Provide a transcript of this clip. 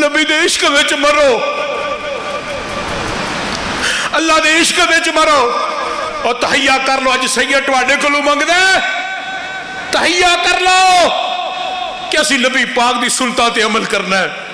नबी दे इश्क विच मरो, अल्लाह दे इश्क विच मरो। और तहैया कर लो, अज सैयद तुहाडे कोलों मंगदा तहैया कर लो कि असी नबी पाक दी सुन्नतां ते अमल करना है।